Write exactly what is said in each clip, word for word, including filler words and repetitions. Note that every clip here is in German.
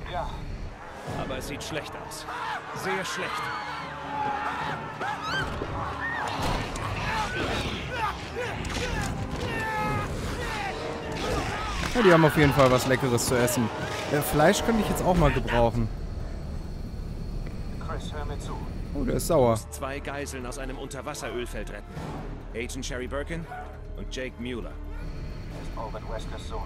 Ja. Aber es sieht schlecht aus. Sehr schlecht. Ja, die haben auf jeden Fall was Leckeres zu essen. Äh, Fleisch könnte ich jetzt auch mal gebrauchen. Chris, hör mir zu. Oh, der ist sauer. Zwei Geiseln aus einem Unterwasserölfeld retten. Agent Sherry Birkin und Jake Mueller. Er ist Owen Weskers Sohn.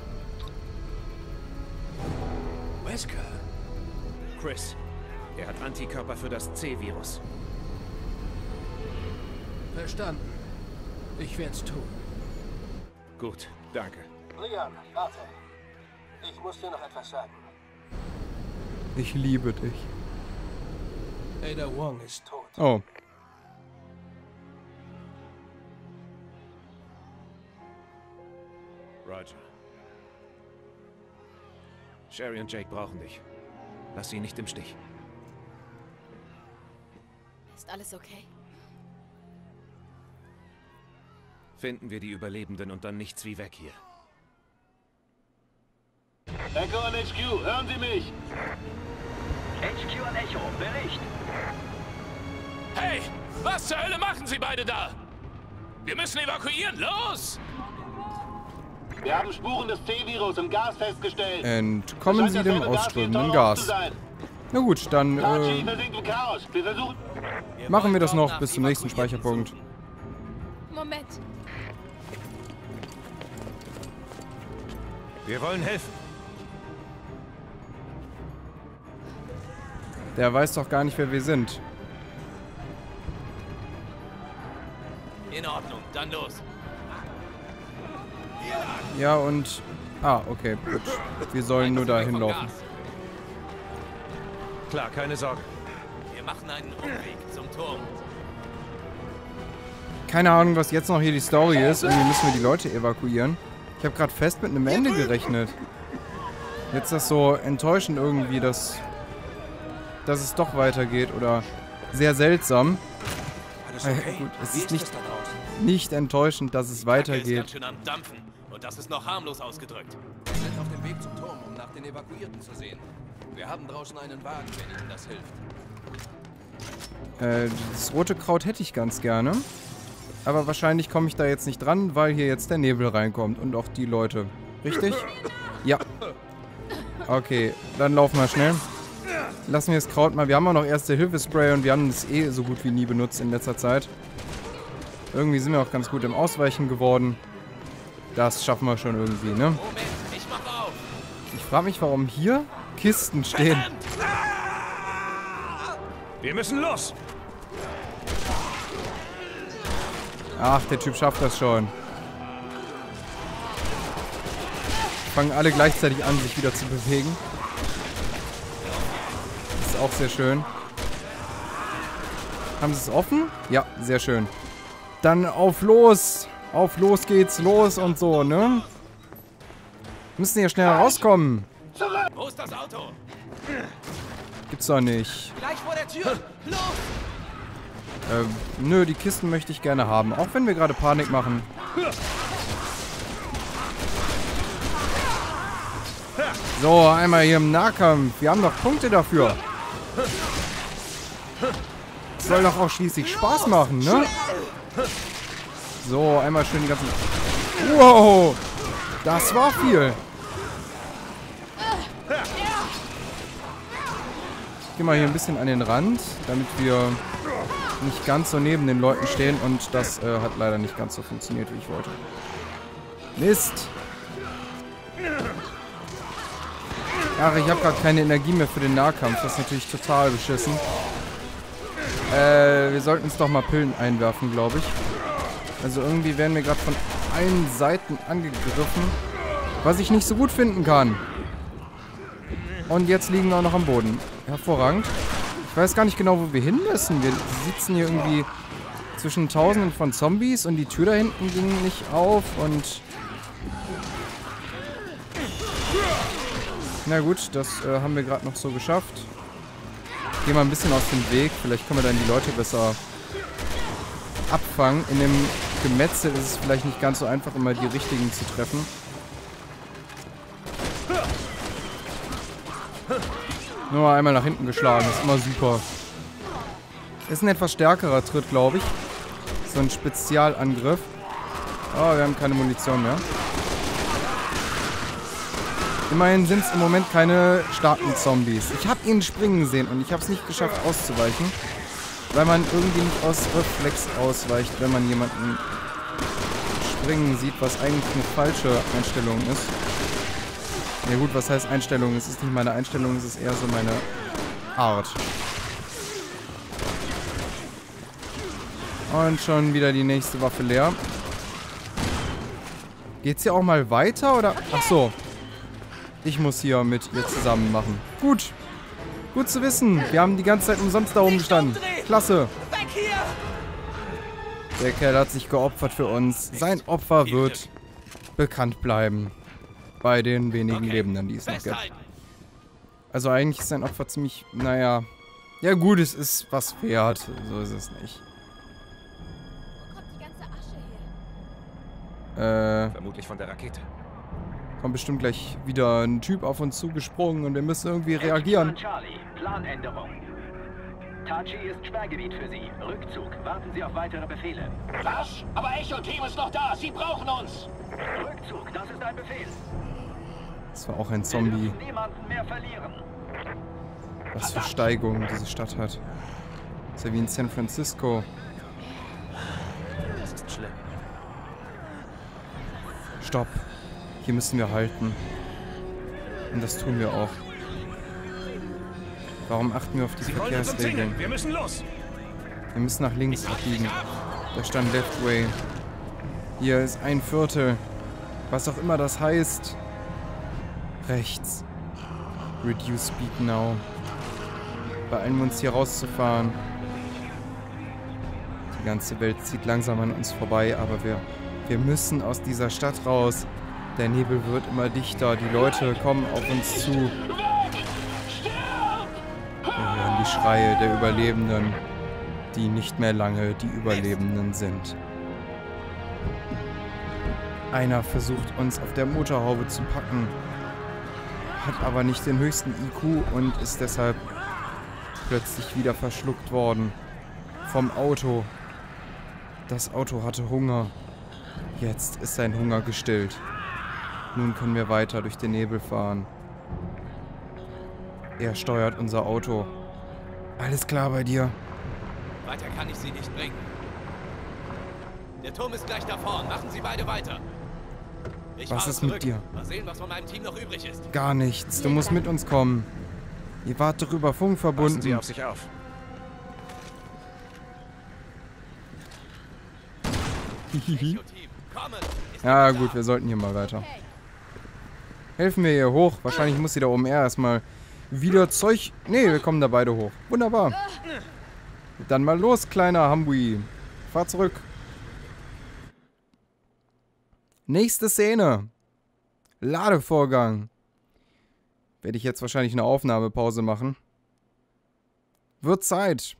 Wesker? Chris, er hat Antikörper für das C-Virus. Verstanden. Ich werd's tun. Gut, danke. Leon, warte. Ich muss dir noch etwas sagen. Ich liebe dich. Ada Wong ist Tot. Oh. Roger. Sherry und Jake brauchen dich. Lass sie nicht im Stich. Ist alles okay? Finden wir die Überlebenden und dann nichts wie weg hier. Echo an H Q, hören Sie mich? H Q an Echo, Bericht. Hey, was zur Hölle machen Sie beide da? Wir müssen evakuieren, los! Wir haben Spuren des C-Virus im Gas festgestellt. Entkommen Sie dem ausströmenden Gas. Na gut, dann äh, machen wir das noch bis zum nächsten Speicherpunkt. Moment. Wir wollen helfen. Der weiß doch gar nicht, wer wir sind. In Ordnung, dann los. Ja, und... Ah, okay, gut. Wir sollen nur da hinlaufen. Klar, keine Sorge. Wir machen einen Umweg zum Turm. Keine Ahnung, was jetzt noch hier die Story ist. Irgendwie müssen wir die Leute evakuieren. Ich habe gerade fest mit einem Ende gerechnet. Jetzt ist das so enttäuschend irgendwie, dass, dass es doch weitergeht. Oder sehr seltsam. Alles okay? Gut, es ist nicht, nicht enttäuschend, dass es weitergeht. Ist ganz schön am Dampfen. Und das ist noch harmlos ausgedrückt. Wir sind auf dem Weg zum Turm, um nach den Evakuierten zu sehen. Wir haben draußen einen Wagen, wenn Ihnen das hilft. Äh, das rote Kraut hätte ich ganz gerne. Aber wahrscheinlich komme ich da jetzt nicht dran, weil hier jetzt der Nebel reinkommt. Und auch die Leute. Richtig? Ja. Okay, dann laufen wir schnell. Lassen wir das Kraut mal. Wir haben auch noch Erste-Hilfe-Spray und wir haben es eh so gut wie nie benutzt in letzter Zeit. Irgendwie sind wir auch ganz gut im Ausweichen geworden. Das schaffen wir schon irgendwie, ne? Moment, ich mach auf. Ich frage mich, warum hier Kisten stehen. Wir müssen los. Ach, der Typ schafft das schon. Fangen alle gleichzeitig an, sich wieder zu bewegen. Das ist auch sehr schön. Haben sie es offen? Ja, sehr schön. Dann auf los! Auf los geht's, los und so, ne? Müssen hier schnell rauskommen. Wo ist das Auto? Gibt's doch nicht. Gleich vor der Tür. Los! Ähm, nö, die Kisten möchte ich gerne haben. Auch wenn wir gerade Panik machen. So, einmal hier im Nahkampf. Wir haben doch Punkte dafür. Das soll doch auch schließlich Spaß machen, ne? So, einmal schön die ganzen... Wow! Das war viel. Ich gehe mal hier ein bisschen an den Rand, damit wir nicht ganz so neben den Leuten stehen. Und das äh, hat leider nicht ganz so funktioniert, wie ich wollte. Mist! Ach, ich habe gerade keine Energie mehr für den Nahkampf. Das ist natürlich total beschissen. Äh, wir sollten uns doch mal Pillen einwerfen, glaube ich. Also irgendwie werden wir gerade von allen Seiten angegriffen. Was ich nicht so gut finden kann. Und jetzt liegen wir auch noch am Boden. Hervorragend. Ich weiß gar nicht genau, wo wir hin müssen. Wir sitzen hier irgendwie zwischen Tausenden von Zombies und die Tür da hinten ging nicht auf und... Na gut, das äh, haben wir gerade noch so geschafft. Gehen wir ein bisschen aus dem Weg. Vielleicht können wir dann die Leute besser abfangen. In dem Gemetzel ist es vielleicht nicht ganz so einfach, immer die richtigen zu treffen. Nur einmal nach hinten geschlagen, ist immer super. Ist ein etwas stärkerer Tritt, glaube ich. So ein Spezialangriff. Oh, wir haben keine Munition mehr. Immerhin sind es im Moment keine starken Zombies. Ich habe ihn springen sehen und ich habe es nicht geschafft auszuweichen. Weil man irgendwie nicht aus Reflex ausweicht, wenn man jemanden springen sieht, was eigentlich eine falsche Einstellung ist. Ja gut, was heißt Einstellung? Es ist nicht meine Einstellung, es ist eher so meine Art. Und schon wieder die nächste Waffe leer. Geht's hier auch mal weiter, oder? Ach so. Ich muss hier mit ihr zusammen machen. Gut. Gut zu wissen. Wir haben die ganze Zeit umsonst da oben gestanden. Klasse. Der Kerl hat sich geopfert für uns. Sein Opfer wird bekannt bleiben. Bei den wenigen Lebenden, die es noch gibt. Also eigentlich ist sein Opfer ziemlich, naja. Ja gut, es ist was wert. So ist es nicht. Wo kommt die ganze Asche her? Äh, Vermutlich von der Rakete. kommt bestimmt gleich wieder ein Typ auf uns zugesprungen und wir müssen irgendwie reagieren. Charlie, Planänderung. Tachi ist Sperrgebiet für Sie. Rückzug. Warten Sie auf weitere Befehle. Was? Aber Echo-Team ist noch da. Sie brauchen uns. Rückzug, das ist ein Befehl. Das war auch ein Wir Zombie. dürfen niemanden mehr verlieren. Was für Steigungen diese Stadt hat. Ist ja wie in San Francisco. Das ist schlimm. Stopp. Hier müssen wir halten. Und das tun wir auch. Warum achten wir auf die Sie wollen uns Verkehrsregeln? umzingeln. Wir müssen los. Wir müssen nach links abbiegen. Da stand Left Way. Hier ist ein Viertel. Was auch immer das heißt. Rechts. Reduce Speed now. Beeilen wir uns hier rauszufahren. Die ganze Welt zieht langsam an uns vorbei, aber wir, wir müssen aus dieser Stadt raus. Der Nebel wird immer dichter. Die Leute kommen auf uns zu. Wir hören die Schreie der Überlebenden, die nicht mehr lange die Überlebenden sind. Einer versucht uns auf der Motorhaube zu packen, hat aber nicht den höchsten I Q und ist deshalb plötzlich wieder verschluckt worden. Vom Auto. Das Auto hatte Hunger. Jetzt ist sein Hunger gestillt. Nun können wir weiter durch den Nebel fahren. Er steuert unser Auto. Alles klar bei dir? Weiter kann ich Sie nicht bringen. Der Turm ist gleich da vorn. Machen Sie beide weiter. Ich Was fahre ist mit zurück. dir? Mal sehen, was von meinem Team noch übrig ist. Gar nichts. Du musst mit uns kommen. Ihr wart doch über Funk Passen Sie verbunden. auf sich auf. Echo-Team, kommen! Ist Ja da. gut, wir sollten hier mal weiter. Helfen wir hier hoch. Wahrscheinlich muss sie da oben erstmal wieder Zeug... Nee, wir kommen da beide hoch. Wunderbar. Dann mal los, kleiner Hambui. Fahr zurück. Nächste Szene. Ladevorgang. Werde ich jetzt wahrscheinlich eine Aufnahmepause machen. Wird Zeit.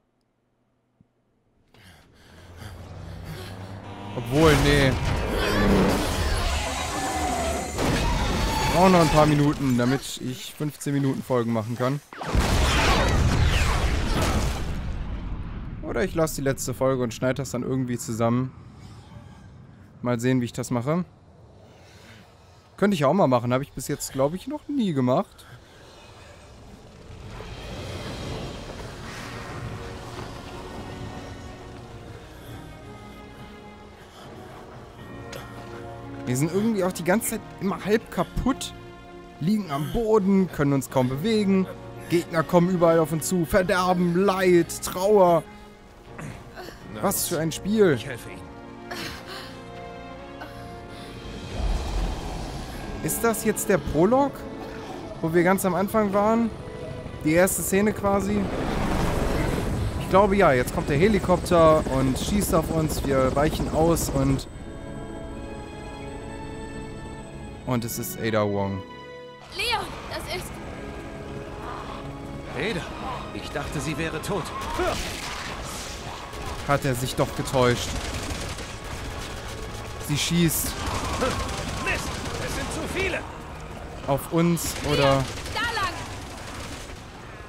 Obwohl, nee. Ich brauche noch ein paar Minuten, damit ich fünfzehn Minuten Folgen machen kann. Oder ich lasse die letzte Folge und schneide das dann irgendwie zusammen. Mal sehen, wie ich das mache. Könnte ich auch mal machen. Habe ich bis jetzt, glaube ich, noch nie gemacht. Wir sind irgendwie auch die ganze Zeit immer halb kaputt. Liegen am Boden, können uns kaum bewegen. Gegner kommen überall auf uns zu. Verderben, Leid, Trauer. Na, Was für ein Spiel. Ich helfe Ihnen. Ist das jetzt der Prolog? Wo wir ganz am Anfang waren? Die erste Szene quasi? Ich glaube ja, jetzt kommt der Helikopter und schießt auf uns. Wir weichen aus und... Und es ist Ada Wong. Leon, das ist... Ada, ich dachte, sie wäre tot. Hat er sich doch getäuscht. Sie schießt Mist, es sind zu viele. auf uns oder... Leon, da lang!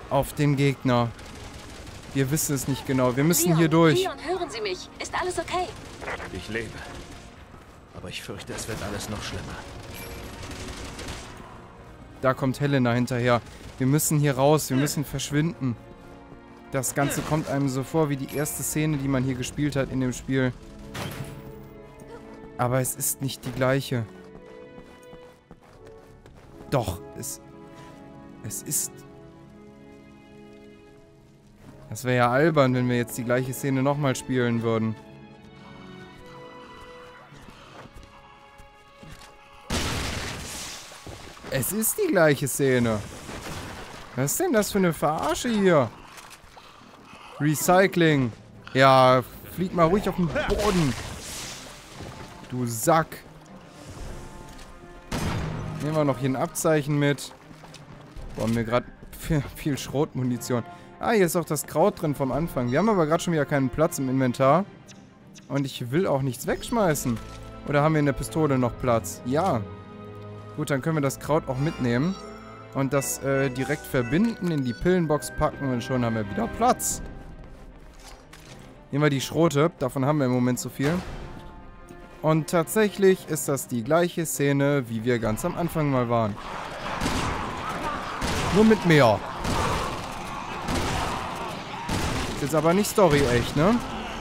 auf den Gegner. Wir wissen es nicht genau. Wir müssen Leon, hier durch. Leon, hören Sie mich. Ist alles okay? Ich lebe. Aber ich fürchte, es wird alles noch schlimmer. Da kommt Helena hinterher. Wir müssen hier raus. Wir müssen verschwinden. Das Ganze kommt einem so vor wie die erste Szene, die man hier gespielt hat in dem Spiel. Aber es ist nicht die gleiche. Doch, es... Es ist... Das wäre ja albern, wenn wir jetzt die gleiche Szene nochmal spielen würden. Es ist die gleiche Szene. Was ist denn das für eine Verarsche hier? Recycling. Ja, flieg mal ruhig auf den Boden. Du Sack. Nehmen wir noch hier ein Abzeichen mit. Boah, haben wir gerade viel, viel Schrotmunition. Ah, hier ist auch das Kraut drin vom Anfang. Wir haben aber gerade schon wieder keinen Platz im Inventar. Und ich will auch nichts wegschmeißen. Oder haben wir in der Pistole noch Platz? Ja. Gut, dann können wir das Kraut auch mitnehmen. Und das äh, direkt verbinden, in die Pillenbox packen und schon haben wir wieder Platz. Nehmen wir die Schrote. Davon haben wir im Moment so viel. Und tatsächlich ist das die gleiche Szene, wie wir ganz am Anfang mal waren. Nur mit mehr. Ist jetzt aber nicht Story-echt, ne?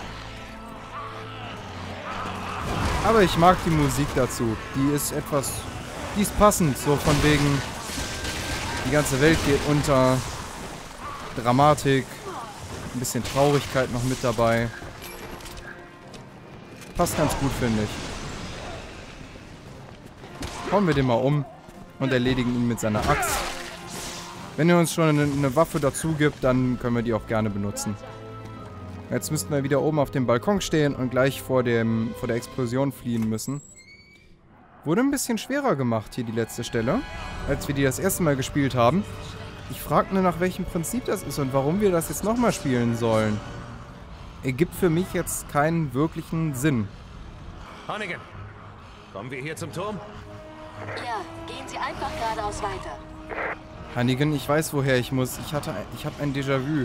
Aber ich mag die Musik dazu. Die ist etwas... Die ist passend, so von wegen... Die ganze Welt geht unter. Dramatik. Ein bisschen Traurigkeit noch mit dabei. Passt ganz gut, finde ich. Hauen wir den mal um und erledigen ihn mit seiner Axt. Wenn er uns schon eine, eine Waffe dazu gibt, dann können wir die auch gerne benutzen. Jetzt müssten wir wieder oben auf dem Balkon stehen und gleich vor, dem, vor der Explosion fliehen müssen. Wurde ein bisschen schwerer gemacht hier die letzte Stelle, als wir die das erste Mal gespielt haben. Ich frage nur, nach welchem Prinzip das ist und warum wir das jetzt nochmal spielen sollen. Ergibt für mich jetzt keinen wirklichen Sinn. Hannigan, kommen wir hier zum Turm? Ja, gehen Sie einfach geradeaus weiter. Hannigan, ich weiß, woher ich muss. Ich hatte, ich habe ein Déjà-vu.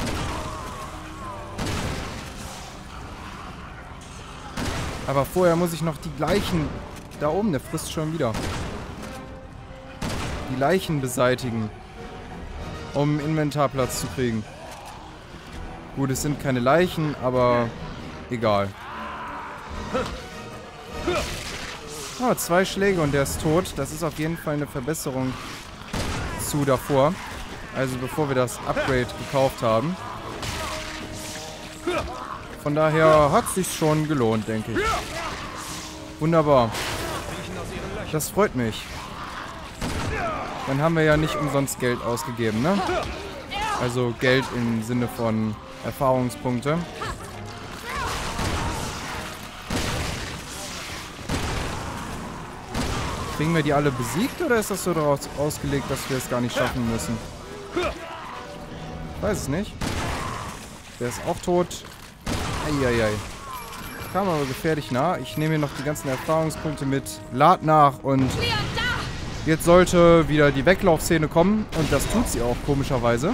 Aber vorher muss ich noch die gleichen... Da oben, der frisst schon wieder. Die Leichen beseitigen. Um Inventarplatz zu kriegen. Gut, es sind keine Leichen, aber egal. Oh, zwei Schläge und der ist tot. Das ist auf jeden Fall eine Verbesserung zu davor. Also bevor wir das Upgrade gekauft haben. Von daher hat es sich schon gelohnt, denke ich. Wunderbar. Das freut mich. Dann haben wir ja nicht umsonst Geld ausgegeben, ne? Also Geld im Sinne von Erfahrungspunkte. Kriegen wir die alle besiegt oder ist das so daraus ausgelegt, dass wir es gar nicht schaffen müssen? Ich weiß es nicht. Der ist auch tot. Eieiei. Kam aber gefährlich nah. Ich nehme hier noch die ganzen Erfahrungspunkte mit. Lad nach und jetzt sollte wieder die Weglaufszene kommen. Und das tut sie auch, komischerweise.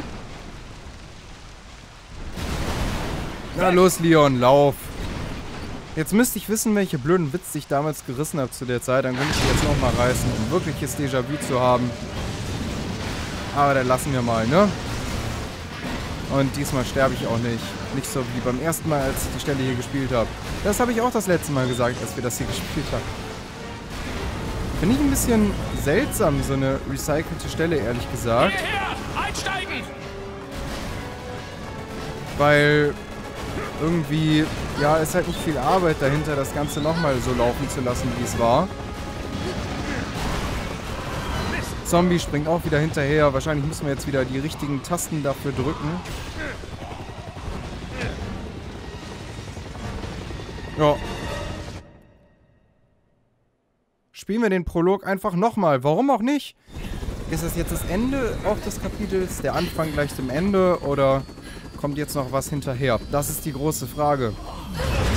Na los, Leon, lauf. Jetzt müsste ich wissen, welche blöden Witze ich damals gerissen habe zu der Zeit. Dann könnte ich die jetzt nochmal reißen, um wirkliches Déjà-vu zu haben. Aber dann lassen wir mal, ne? Und diesmal sterbe ich auch nicht. Nicht so wie beim ersten Mal, als ich die Stelle hier gespielt habe. Das habe ich auch das letzte Mal gesagt, als wir das hier gespielt haben. Finde ich ein bisschen seltsam, so eine recycelte Stelle, ehrlich gesagt. Hierher! Einsteigen! Weil irgendwie, ja, ist halt nicht viel Arbeit dahinter, das Ganze nochmal so laufen zu lassen, wie es war. Zombie springt auch wieder hinterher. Wahrscheinlich müssen wir jetzt wieder die richtigen Tasten dafür drücken. Ja. Spielen wir den Prolog einfach nochmal. Warum auch nicht? Ist das jetzt das Ende auch des Kapitels? Der Anfang gleich zum Ende? Oder kommt jetzt noch was hinterher? Das ist die große Frage.